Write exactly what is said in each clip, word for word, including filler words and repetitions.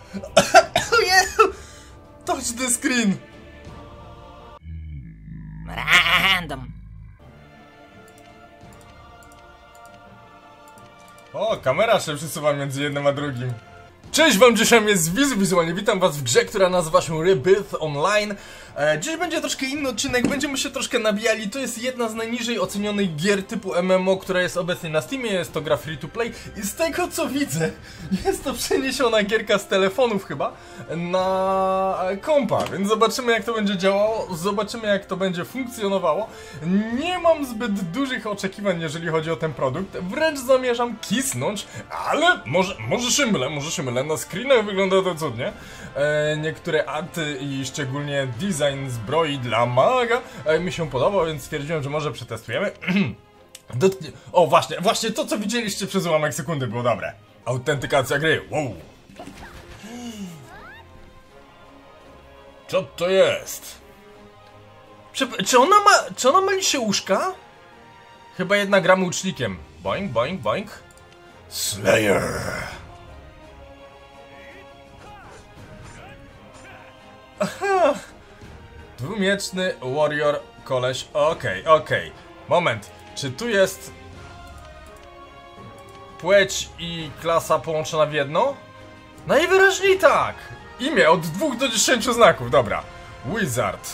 O Jezu! Touch the screen! Random. O, kamera się przesuwa między jednym a drugim. Cześć wam, dzisiaj jest Wizu Wizualnie, witam was w grze, która nazywa się Rebirth Online. e, Dziś będzie troszkę inny odcinek, będziemy się troszkę nabijali. To jest jedna z najniżej ocenionych gier typu M M O, która jest obecnie na Steamie. Jest to gra free to play i z tego co widzę, jest to przeniesiona gierka z telefonów chyba na kompa, więc zobaczymy jak to będzie działało, zobaczymy jak to będzie funkcjonowało. Nie mam zbyt dużych oczekiwań jeżeli chodzi o ten produkt, wręcz zamierzam kisnąć, ale może, może się mylę, może się mylę. Na screenach wygląda to cudnie. E, niektóre arty i szczególnie design zbroi dla maga e, mi się podoba, więc stwierdziłem, że może przetestujemy. Dotknie... O właśnie, właśnie to co widzieliście przez ułamek sekundy było dobre. Autentykacja gry, wow. Co to jest? Przep czy ona ma, czy ona myli się uszka? Chyba jednak gramy łucznikiem. Boing, boing, boing. Slayer. Aha. Dwumieczny warrior koleś. Okej, okay, okej. Okay. Moment. Czy tu jest płeć i klasa połączona w jedno? Najwyraźniej tak. Imię od dwóch do dziesięciu znaków. Dobra. Wizard.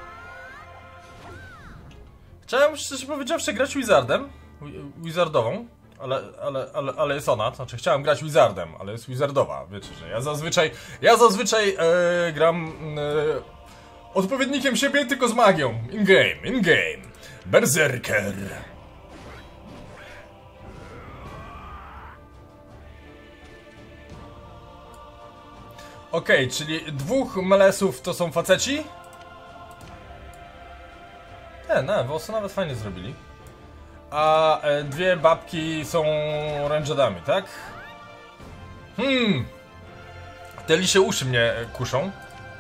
Chciałem szczerze powiedziawszy grać Wizardem. Wizardową. Ale, ale, ale, ale jest ona, znaczy chciałem grać Wizardem, ale jest Wizardowa, wiecie, że ja zazwyczaj, ja zazwyczaj e, gram e, odpowiednikiem siebie, tylko z magią, in-game, in-game, Berserker. Okej, okay, czyli dwóch melesów to są faceci? Nie, no, włosy nawet fajnie zrobili. A e, dwie babki są rędżadami, tak? Hmm. Te lisie uszy mnie kuszą.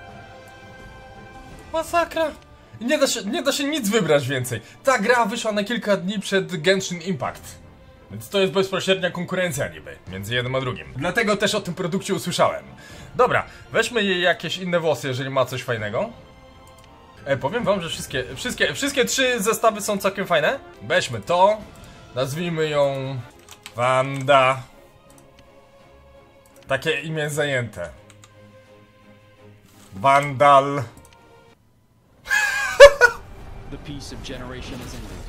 Masakra. Nie da się, nie da się nic wybrać więcej. Ta gra wyszła na kilka dni przed Genshin Impact. Więc to jest bezpośrednia konkurencja niby między jednym a drugim. Dlatego też o tym produkcie usłyszałem. Dobra, weźmy jej jakieś inne włosy, jeżeli ma coś fajnego. E, powiem wam, że wszystkie, wszystkie, wszystkie trzy zestawy są całkiem fajne. Weźmy to. Nazwijmy ją Wanda. Takie imię zajęte. Vandal. The peace of generation has ended.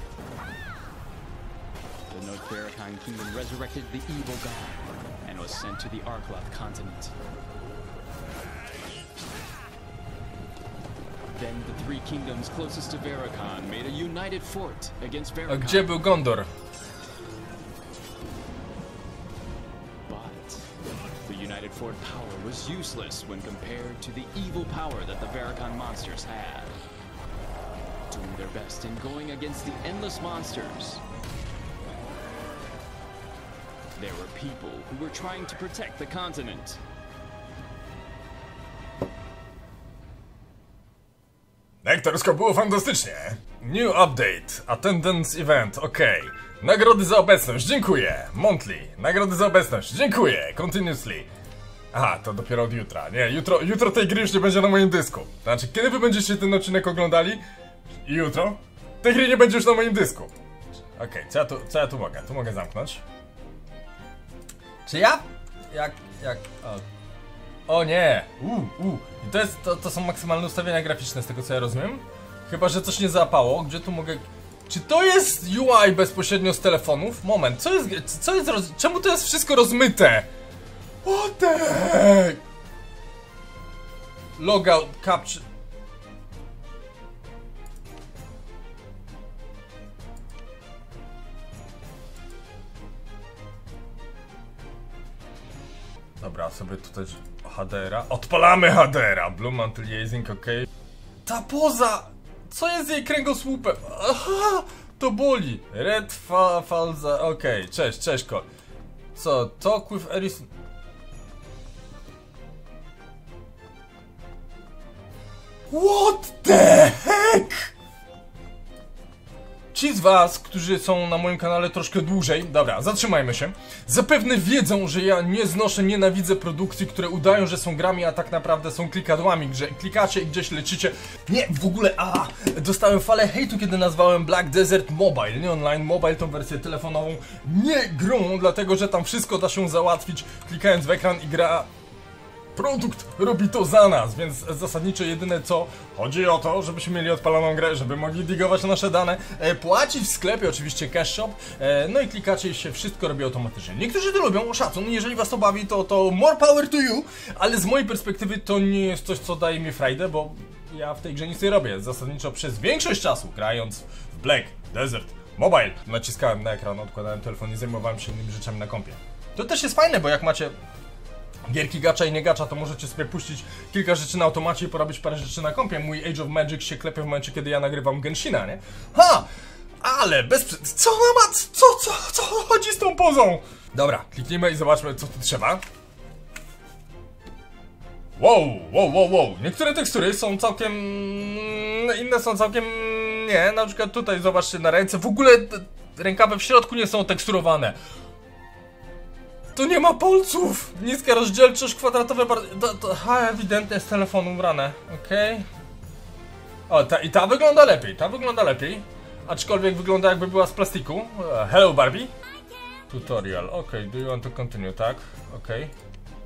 The North Barakan kingdom resurrected the evil god and was sent to the Arklath continent. Then the three kingdoms closest to Varakan made a united fort against Varakan. A gdzie był Gondor? But the united fort power was useless when compared to the evil power that the Varakan monsters had. Doing their best in going against the endless monsters, there were people who were trying to protect the continent. Lektorsko było fantastycznie. New update. Attendance event. Okej. Okay. Nagrody za obecność. Dziękuję. Monthly. Nagrody za obecność. Dziękuję. Continuously. Aha, to dopiero od jutra. Nie, jutro, jutro tej gry już nie będzie na moim dysku. Znaczy, kiedy wy będziecie ten odcinek oglądali? Jutro? Tej gry nie będzie już na moim dysku. Okej, okay, co ja tu, co ja tu mogę? Tu mogę zamknąć. Czy ja? Jak, jak... O. O nie! Uuu, uu. I to jest, to, to są maksymalne ustawienia graficzne z tego co ja rozumiem. Chyba, że coś nie załapało. Gdzie tu mogę... Czy to jest U I bezpośrednio z telefonów? Moment, co jest... Co jest roz... Czemu to jest wszystko rozmyte? What the heck? Logout, capture... Dobra, sobie tutaj H D R-a. Odpalamy H D R-a! Blue Anti-Aliasing, ok. Ta poza! Co jest z jej kręgosłupem? Aha! To boli! Red fa falza. Okej, okay. Cześć, cześć ko. Co? Talk with Eris. What the heck? Ci z was, którzy są na moim kanale troszkę dłużej, dobra, zatrzymajmy się, zapewne wiedzą, że ja nie znoszę, nienawidzę produkcji, które udają, że są grami, a tak naprawdę są klikadłami, że klikacie i gdzieś lecicie. Nie, w ogóle, a dostałem falę hejtu, kiedy nazwałem Black Desert Mobile, nie online, mobile, tą wersję telefonową, nie grą, dlatego że tam wszystko da się załatwić, klikając w ekran i gra... Produkt robi to za nas, więc zasadniczo jedyne co chodzi o to, żebyśmy mieli odpaloną grę, żeby mogli digować nasze dane, e, płacić w sklepie, oczywiście cash shop, e, no i klikacie i się wszystko robi automatycznie. Niektórzy to lubią, szacun, jeżeli was to bawi, to, to more power to you, ale z mojej perspektywy to nie jest coś, co daje mi frajdę, bo ja w tej grze nic nie robię. Zasadniczo przez większość czasu grając w Black Desert Mobile naciskałem na ekran, odkładałem telefon i zajmowałem się innymi rzeczami na kompie. To też jest fajne, bo jak macie gierki gacza i nie gacza, to możecie sobie puścić kilka rzeczy na automacie i porobić parę rzeczy na kompie. Mój Age of Magic się klepie w momencie, kiedy ja nagrywam Genshina, nie? Ha! Ale bez... Co ona ma? Co, co, co chodzi z tą pozą? Dobra, kliknijmy i zobaczmy, co tu trzeba. Wow, wow, wow, wow. Niektóre tekstury są całkiem... inne są całkiem... nie, na przykład tutaj zobaczcie na ręce. W ogóle rękawy w środku nie są teksturowane. Tu nie ma palców! Niska rozdzielczość, kwadratowe bar... To, to, ha, ewidentnie z telefonu brane, okej. Okay. O, ta, i ta wygląda lepiej, ta wygląda lepiej. Aczkolwiek wygląda jakby była z plastiku. Uh, hello Barbie. Tutorial, okej, okay. Do you want to continue, tak? Okej. Okay.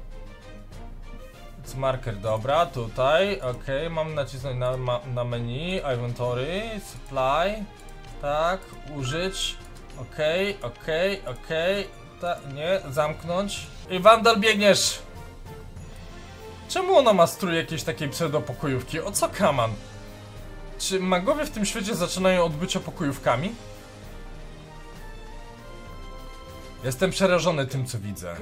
It's marker, dobra, tutaj, okej, okay. Mam nacisnąć na, ma, na menu, inventory, supply, tak, użyć, okej, okay, okej, okay, okej. Okay. Ta, nie, zamknąć. I Wandal, biegniesz! Czemu ona ma strój jakiejś takiej pseudopokojówki? O co kaman? Czy magowie w tym świecie zaczynają od bycia pokojówkami? Jestem przerażony tym, co widzę.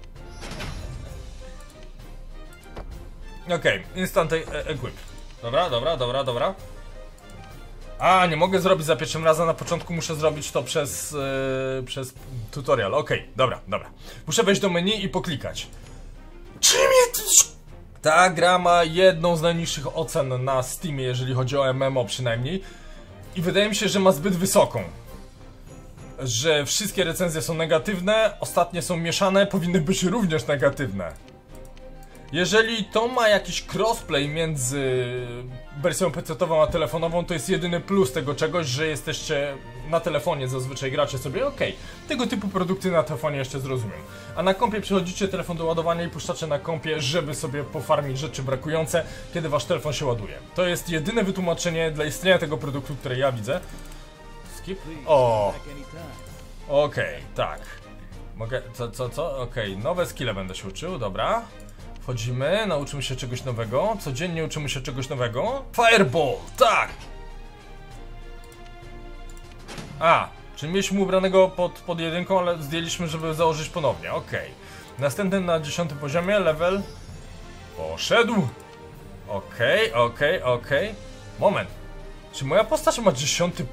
Okej, okay, instant equip. Dobra, dobra, dobra, dobra. A, nie mogę zrobić za pierwszym razem, na początku muszę zrobić to przez, yy, przez tutorial. Okej, okay, dobra, dobra. Muszę wejść do menu i poklikać. Czym jest... Ta gra ma jedną z najniższych ocen na Steamie, jeżeli chodzi o M M O przynajmniej. I wydaje mi się, że ma zbyt wysoką. Że wszystkie recenzje są negatywne, ostatnie są mieszane, powinny być również negatywne. Jeżeli to ma jakiś crossplay między wersją pecetową a telefonową, to jest jedyny plus tego czegoś, że jesteście na telefonie, zazwyczaj gracie sobie, okej. Okay. Tego typu produkty na telefonie jeszcze zrozumiem. A na kompie przychodzicie telefon do ładowania i puszczacie na kompie, żeby sobie pofarmić rzeczy brakujące, kiedy wasz telefon się ładuje. To jest jedyne wytłumaczenie dla istnienia tego produktu, które ja widzę. Skip? O. Okej, okay, tak. Mogę, co, co, co? Okej, okay. Nowe skille będę się uczył, dobra. Wchodzimy, nauczymy się czegoś nowego. Codziennie uczymy się czegoś nowego. Fireball, tak! A, czyli mieliśmy ubranego pod, pod jedynką, ale zdjęliśmy, żeby założyć ponownie, okej. Okay. Następny na dziesiątym poziomie, level poszedł. Okej, okay, okej, okay, okej. Okay. Moment. Czy moja postać ma dziesiąty...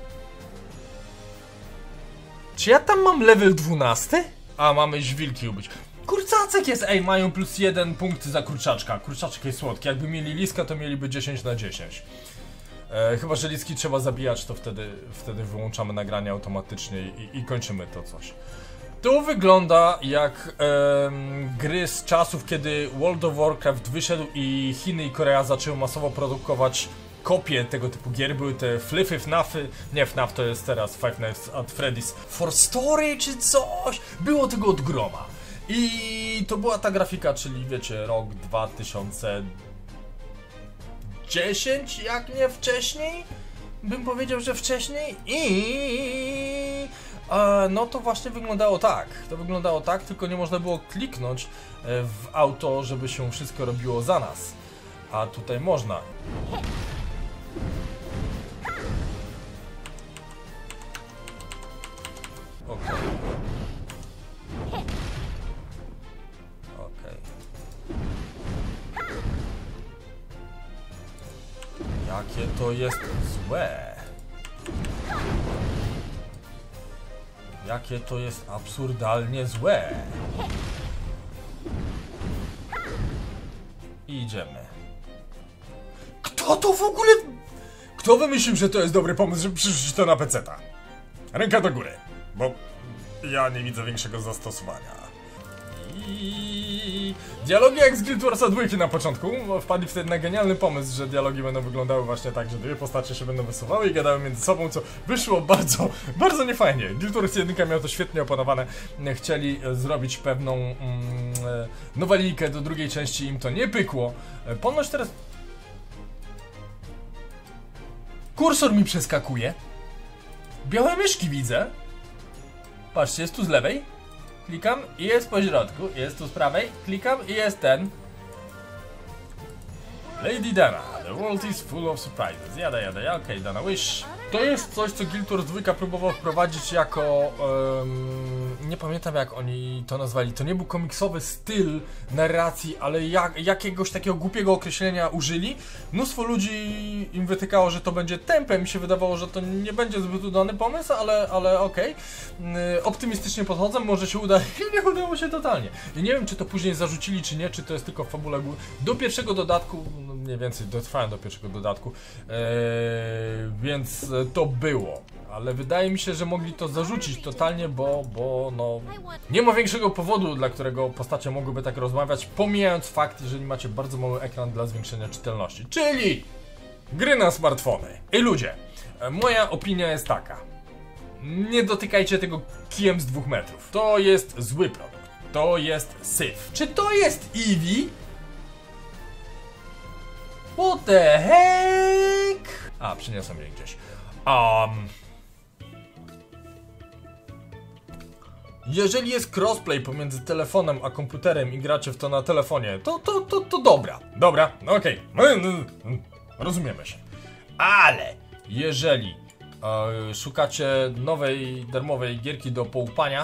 Czy ja tam mam level dwunasty? A, mamy żwilki ubyć. Kurcacek jest, ej, mają plus jeden punkt za kurczaczka. Kurczaczek jest słodki. Jakby mieli liska, to mieliby dziesięć na dziesięć. E, chyba, że liski trzeba zabijać, to wtedy, wtedy wyłączamy nagranie automatycznie i, i kończymy to coś. Tu wygląda jak e, gry z czasów, kiedy World of Warcraft wyszedł i Chiny i Korea zaczęły masowo produkować kopie tego typu gier. Były te Fliffy, FNAFy, nie FNAF to jest teraz Five Nights at Freddy's For Story czy coś. Było tego od groma. I to była ta grafika, czyli wiecie, rok dwa tysiące dziesięć, jak nie wcześniej? Bym powiedział, że wcześniej. I e, no to właśnie wyglądało tak. To wyglądało tak, tylko nie można było kliknąć w auto, żeby się wszystko robiło za nas. A tutaj można. Okej. Okay. Jakie to jest złe. Jakie to jest absurdalnie złe. I idziemy. Kto to w ogóle... Kto wymyślił, że to jest dobry pomysł, żeby przerzucić to na peceta? Ręka do góry, bo ja nie widzę większego zastosowania. I dialogi jak z Guild Warsa dwa na początku, bo wpadli wtedy na genialny pomysł, że dialogi będą wyglądały właśnie tak, że dwie postacie się będą wysuwały i gadały między sobą, co wyszło bardzo, bardzo niefajnie. Guild Wars jeden miał to świetnie opanowane, chcieli zrobić pewną mm, nowelikę do drugiej części, im to nie pykło. Ponoć teraz... Kursor mi przeskakuje. Białe myszki widzę. Patrzcie, jest tu z lewej. Klikam i jest po środku, jest tu z prawej, klikam i jest ten. Lady Dana, the world is full of surprises. Jada, jada, ja, okej, okay, Dana Wish. To jest coś, co Guild Wars dwa próbował wprowadzić jako... Um, nie pamiętam jak oni to nazwali. To nie był komiksowy styl narracji, ale jak, jakiegoś takiego głupiego określenia użyli. Mnóstwo ludzi im wytykało, że to będzie tempem. Mi się wydawało, że to nie będzie zbyt udany pomysł, ale, ale okej. Okay. Optymistycznie podchodzę, może się uda. I nie udało się totalnie. I nie wiem, czy to później zarzucili, czy nie, czy to jest tylko w fabule. Do pierwszego dodatku, no mniej więcej dotrwałem do pierwszego dodatku, eee, więc to było. Ale wydaje mi się, że mogli to zarzucić totalnie, bo, bo no... nie ma większego powodu, dla którego postacie mogłyby tak rozmawiać, pomijając fakt, jeżeli macie bardzo mały ekran dla zwiększenia czytelności. Czyli gry na smartfony. I ludzie, moja opinia jest taka. Nie dotykajcie tego kijem z dwóch metrów. To jest zły produkt. To jest syf. Czy to jest Eevee? What the heck? A, przyniosłem je gdzieś. Um... Jeżeli jest crossplay pomiędzy telefonem a komputerem i gracie w to na telefonie, to, to, to, to dobra. Dobra, okej. Okay. Rozumiemy się. Ale jeżeli e, szukacie nowej, darmowej gierki do połupania...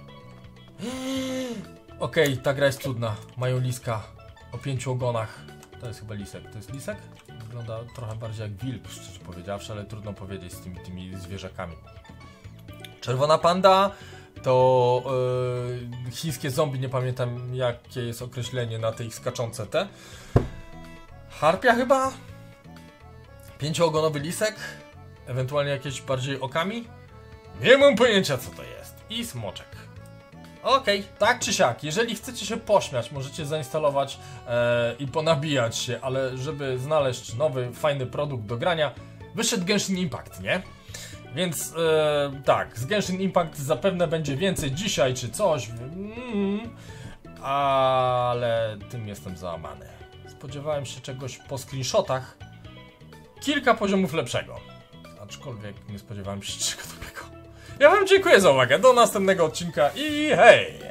Okej, okay, ta gra jest cudna. Mają liska o pięciu ogonach. To jest chyba lisek. To jest lisek? Wygląda trochę bardziej jak wilk, szczerze powiedziawszy, ale trudno powiedzieć z tymi, tymi zwierzakami. Czerwona panda to yy, chińskie zombie, nie pamiętam jakie jest określenie na tej skaczące te. Harpia chyba? Pięcioogonowy lisek? Ewentualnie jakieś bardziej okami? Nie mam pojęcia co to jest. I smoczek. Okej, okay, tak czy siak, jeżeli chcecie się pośmiać, możecie zainstalować e, i ponabijać się, ale żeby znaleźć nowy, fajny produkt do grania, wyszedł Genshin Impact, nie? Więc e, tak, z Genshin Impact zapewne będzie więcej dzisiaj czy coś, mm, ale tym jestem załamany. Spodziewałem się czegoś po screenshotach, kilka poziomów lepszego, aczkolwiek nie spodziewałem się czego dobrego. Ja wam dziękuję za uwagę, do następnego odcinka i hej!